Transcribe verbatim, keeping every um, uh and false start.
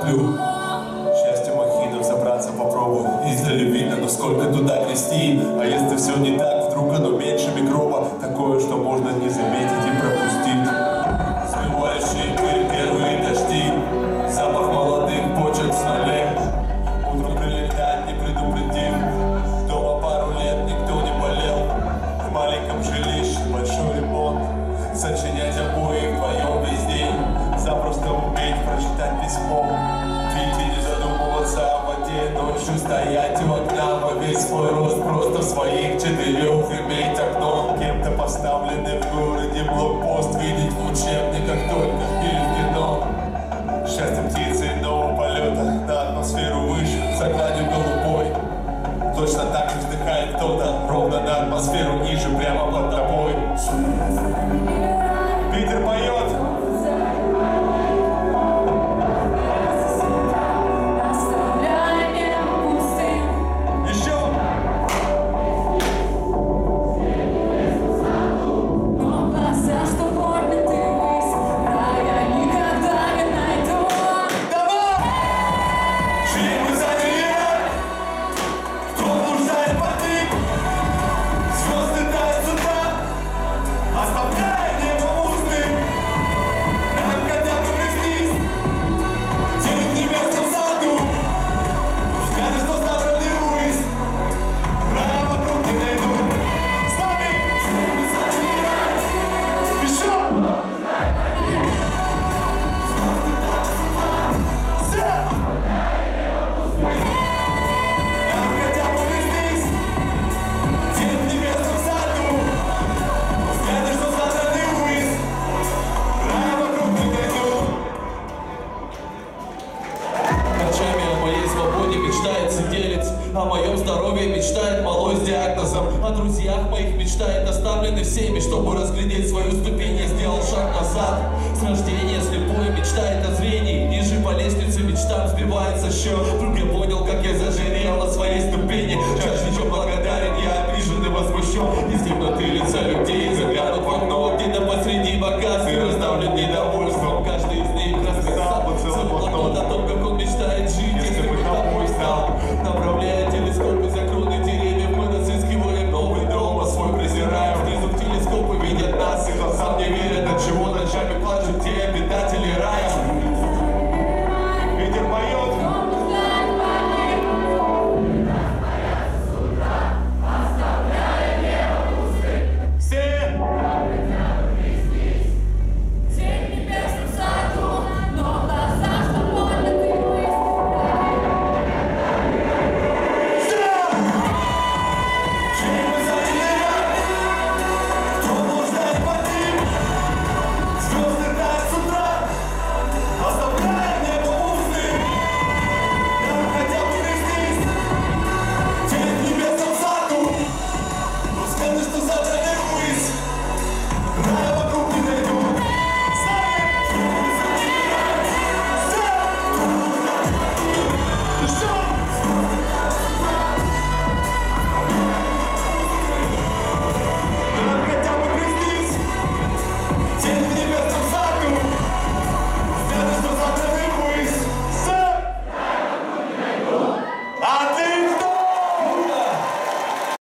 смотрю. Счастье махинов, забраться попробую. Издали видно, но сколько туда грести. А если все не так, вдруг оно меньше микроба. Такое, что можно не заметить и пропустить. Смывающие пыль, первые дожди. Запах молодых почек в смоле. Утром прилетать, не предупредив. Дома пару лет никто не болел. В маленьком жилище большой ремонт. Сочинять обои вдвоем весь день. Запросто уметь прочитать письмо. Пить и не задумываться о воде. Ночью стоять у окна во весь свой рост. Просто в своих четырех иметь окно. Кем-то поставленный в городе блокпост. Видеть в учебниках только или в кино. Счастье птицы иного полета. На атмосферу выше, за гладью голубой. Точно так же вздыхает кто-то. Ровно на атмосферу ниже, прямо под тобой. Питер поет. О моем здоровье мечтает малой с диагнозом. О друзьях моих мечтает оставленный всеми. Чтобы разглядеть свою ступень, я сделал шаг назад. С рождения слепой мечтает о зрении. Ниже по лестнице мечтам сбивается счет. Вдруг я понял, как я зажирел на своей ступени. Чаще чем благодарен, я обижен и возмущен. Из темноты лица людей